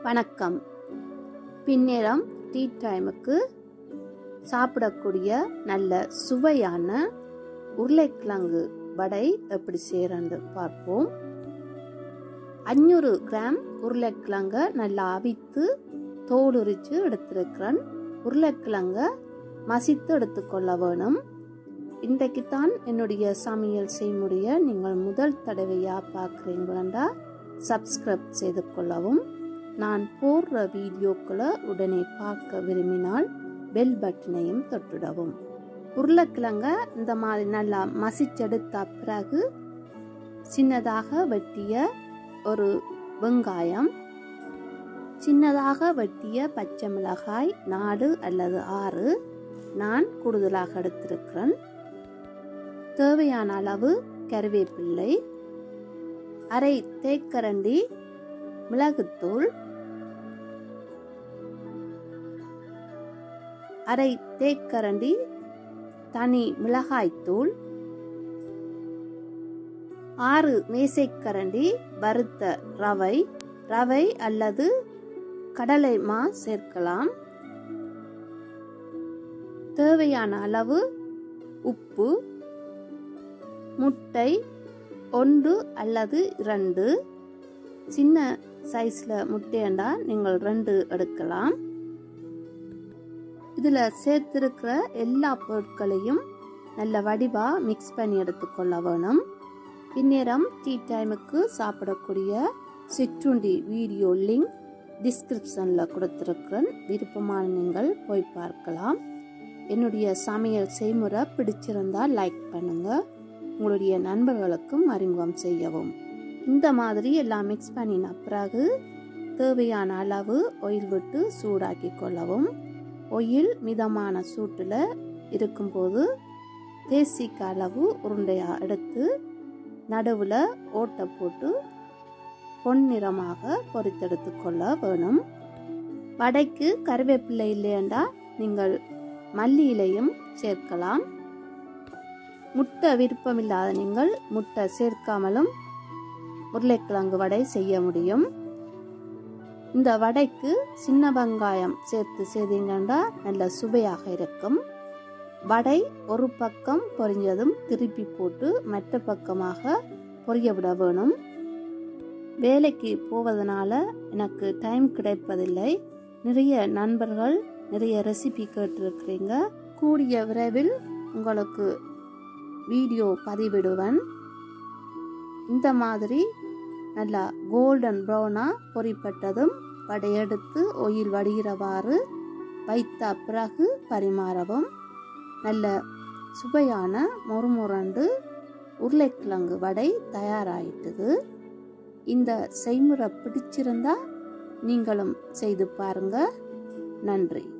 வணக்கம். பின்னேரம் டீ டைமுக்கு சாப்பிடக்கூடிய நல்ல சுவையான உருளைக்கிழங்கு வடை எப்படி செய்யறன்னு பார்ப்போம். 500 கிராம் உருளைக்கிழங்க நல்லா அவித்து தோல் உரிச்சு எடுத்திருக்கிறேன். உருளைக்கிழங்க மசித்து எடுத்துக்கொள்ள வேணும். இன்றைக்குத்தான் என்னுடைய சமையல் செய்முறையை நீங்கள் முதல் தடவையாக பார்க்குறீங்களா சப்ஸ்கிரைப் செய்து கொள்ளவும். நான் போடுற வீடியோக்களை உடனே பார்க்க விரும்பினால் பெல் பட்டனையும் தொட்டுடவும். உருளைக்கிழங்க இந்த மாதிரி நல்லா மசிச்செடுத்த பிறகு சின்னதாக வெட்டிய ஒரு வெங்காயம், சின்னதாக வெட்டிய பச்சை மிளகாய் 4 அல்லது 6 நான் கூடுதலாக எடுத்திருக்கிறேன். தேவையான அளவு கறிவேப்பிள்ளை, அரை தேக்கரண்டி மிளகுத்தூள், அரை தேக்கரண்டி தனி மிளகாய்த்தூள், 6 மேசைக்கரண்டி வறுத்த ரவை அல்லது கடலை மா சேர்க்கலாம். தேவையான அளவு உப்பு, முட்டை 1 அல்லது 2, சின்ன சைஸ்ல முட்டையண்டா நீங்கள் 2 எடுக்கலாம். இதுல சேர்த்திருக்கிற எல்லா பொருட்களையும் நல்ல வடிவா மிக்ஸ் பண்ணி எடுத்துக்கொள்ள வேணும். பின்னேரம் டீ டைமுக்கு சாப்பிடக்கூடிய சிற்றுண்டி வீடியோ லிங்க் டிஸ்கிரிப்ஷன்ல கொடுத்திருக்கிறேன். விருப்பமான நீங்கள் போய் பார்க்கலாம். என்னுடைய சமையல் செய்முறை பிடிச்சிருந்தா லைக் பண்ணுங்க. உங்களுடைய நண்பர்களுக்கும் அறிமுகம் செய்யவும். இந்த மாதிரி எல்லாம் மிக்ஸ் பண்ணின பிறகு தேவையான அளவு ஆயில் விட்டு சூடாக்கி கொள்ளவும். ஆயில் மிதமான சூட்டில் இருக்கும்போது தேசிக்க அளவு உருண்டையாக எடுத்து நடுவில் ஓட்டை போட்டு பொன்னிறமாக பொரித்தெடுத்து கொள்ள வேணும். வடைக்கு கறிவேப்பிள்ளை இல்லையண்டா நீங்கள் மல்லி இலையும் சேர்க்கலாம். முட்டை விருப்பமில்லாத நீங்கள் முட்டை சேர்க்காமலும் உருளைக்கிழங்கு வடை செய்ய முடியும். இந்த வடைக்கு சின்ன வெங்காயம் சேர்த்து செய்தீங்கன்னா நல்ல சுவையாக இருக்கும். வடை ஒரு பக்கம் பொரிஞ்சதும் திருப்பி போட்டு மற்ற பக்கமாக பொரிய விட வேணும். வேலைக்கு போவதனால எனக்கு டைம் கிடைப்பதில்லை. நிறைய நண்பர்கள் நிறைய ரெசிபி கேட்டிருக்கிறீங்க. கூடிய விரைவில் உங்களுக்கு வீடியோ பதிவிடுவேன். இந்த மாதிரி நல்லா கோல்டன் ப்ரௌனா பொரிப்பட்டதும் வடையெடுத்து ஆயில் வடிகிறவாறு வைத்த பிறகு பரிமாறவும். நல்ல சுவையான மொறுமொரண்டு உருளைக்கிழங்கு வடை தயாராயிட்டது. இந்த செய்முறை பிடிச்சிருந்தா நீங்களும் செய்து பாருங்க. நன்றி.